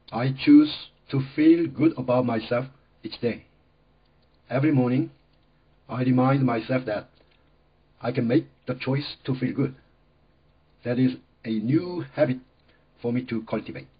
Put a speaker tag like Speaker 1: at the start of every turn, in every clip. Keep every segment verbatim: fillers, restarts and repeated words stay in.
Speaker 1: I choose to feel good about myself each day. Every morning, I remind myself that I can make the choice to feel good. That is a new habit for me to cultivate.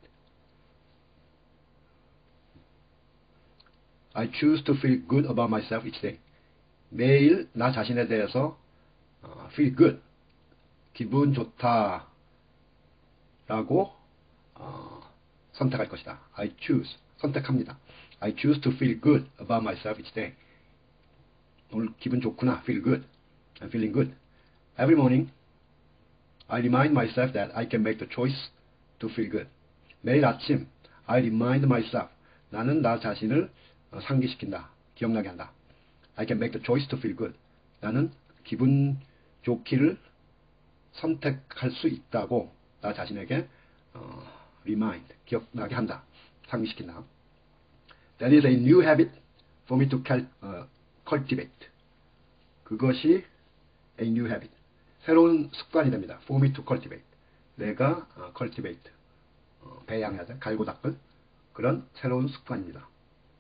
Speaker 1: I choose to feel good about myself each day. 매일 나 자신에 대해서 어, feel good, 기분 좋다 라고 어, 선택할 것이다. I choose, 선택합니다. I choose to feel good about myself each day. 오늘 기분 좋구나, feel good. I'm feeling good. Every morning, I remind myself that I can make the choice to feel good. 매일 아침, I remind myself. 나는 나 자신을 상기시킨다. 기억나게 한다. I can make the choice to feel good. 나는 기분 좋기를 선택할 수 있다고 나 자신에게 어, remind, 기억나게 한다. 상기시킨다. That is a new habit for me to cal, uh, cultivate. 그것이 a new habit. 새로운 습관이 됩니다. For me to cultivate. 내가 어, cultivate. 어, 배양해야 돼. 갈고 닦을 그런 새로운 습관입니다.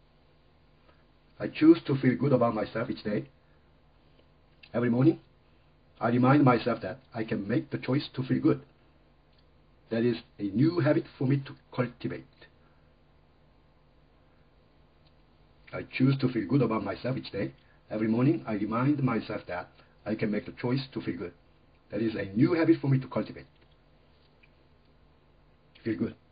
Speaker 1: I choose to feel good about myself each day. Every morning, I remind myself that I can make the choice to feel good. That is a new habit for me to cultivate. I choose to feel good about myself each day. Every morning, I remind myself that I can make the choice to feel good. That is a new habit for me to cultivate. Feel good.